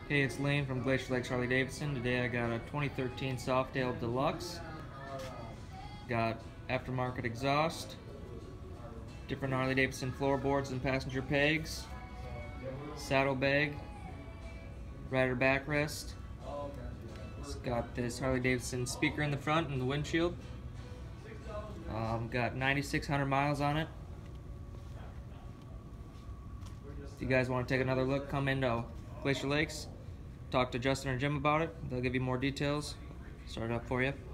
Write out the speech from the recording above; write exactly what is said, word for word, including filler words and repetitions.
Hey, it's Lane from Glacier Lakes Harley-Davidson. Today I got a twenty thirteen Softail Deluxe. Got aftermarket exhaust, different Harley-Davidson floorboards and passenger pegs, saddlebag, rider backrest. It's got this Harley-Davidson speaker in the front and the windshield. Um, got ninety-six hundred miles on it. If you guys want to take another look, come into Glacier Lakes. Talk to Justin or Jim about it. They'll give you more details. Start it up for you.